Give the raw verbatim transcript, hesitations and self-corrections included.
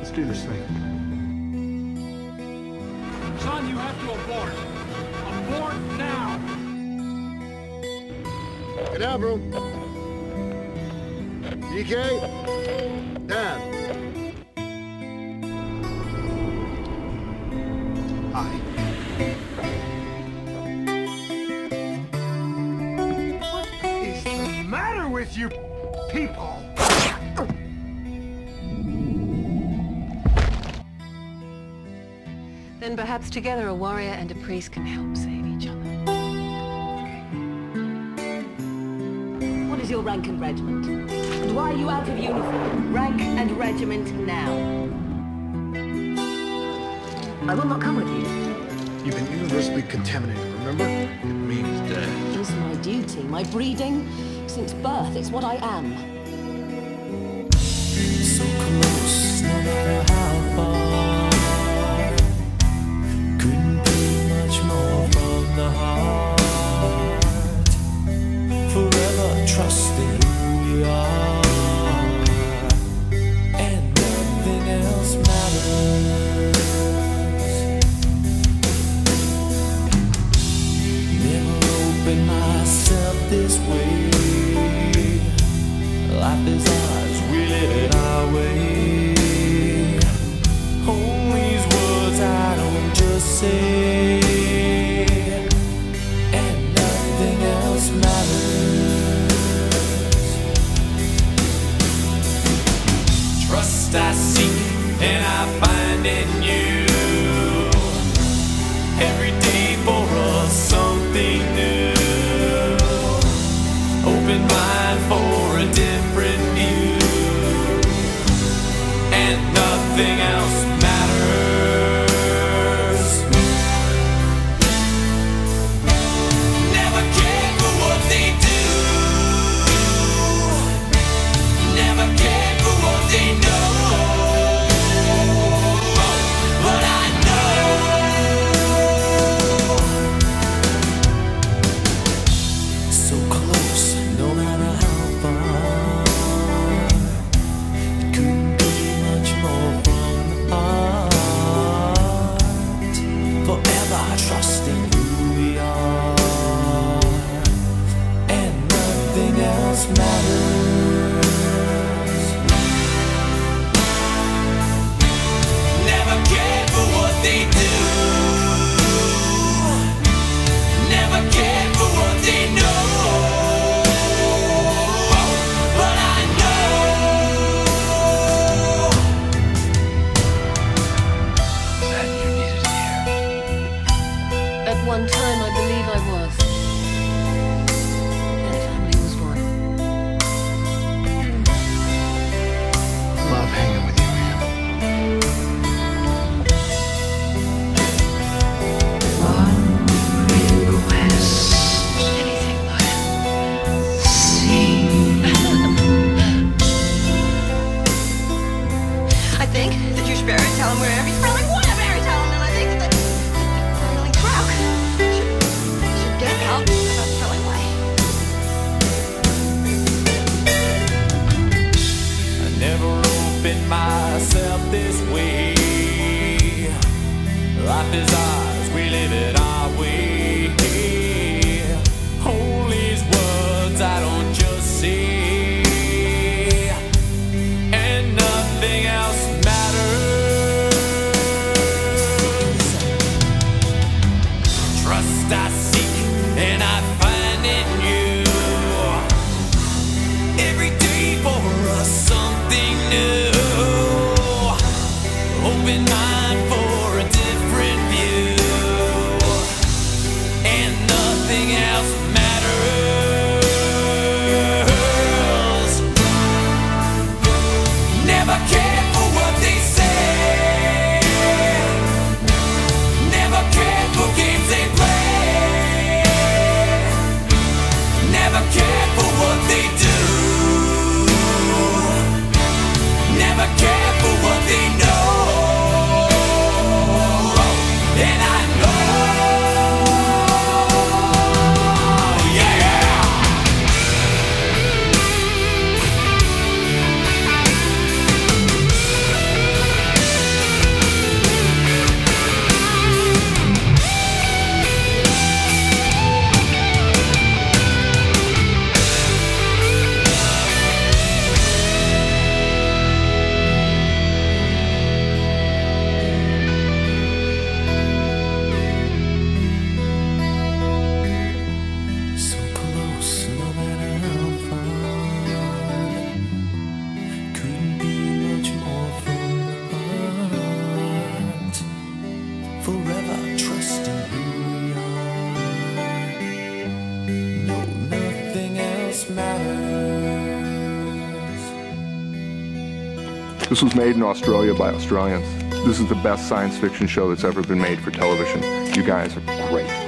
Let's do this thing. Son, you have to abort. Abort now. Get down, bro. D K, Dan. Hi. What is the matter with you people? Then perhaps together a warrior and a priest can help save each other. What is your rank and regiment? And why are you out of uniform? Rank and regiment now. I will not come with you. You've been universally contaminated, remember? It means dead. It's my duty, my breeding. Since birth, it's what I am. So close, no matter how far. Couldn't be much more from the heart. Forever trusting who we are, and nothing else matters. Never opened myself this way. Life is ours, we live it our way. Hold these words I don't just say, and nothing else matters. Trust I seek and I find in you. Every day for us something new. Open mind for a different view, and nothing else matters. Never cared for what they do. Never cared for what they know. But I know so close, no matter how far. It couldn't be much more from the heart. Forever trusting who we are, and nothing else matters. Never cared for what they do. Never cared for what they know. But I know That you needed here. At one time, I believe I was. And family was one. Love hanging with you, man. Anything but see. I think that you should bury tell him wherever you really want to bury tell him, and I think that the really Krauk should, should get out about throwing away. I never opened myself this way. Life is ours, we live it our way. Hold these words I don't just say, and nothing else matters. Trust I seek and I find in you. Every day for us something new. Open mind for a different view, and nothing else matters. Never cared for what they say. Never cared for games they play. Never cared for what they do. Never cared for what they know. And I know, yeah, yeah. This was made in Australia by Australians. This is the best science fiction show that's ever been made for television. You guys are great.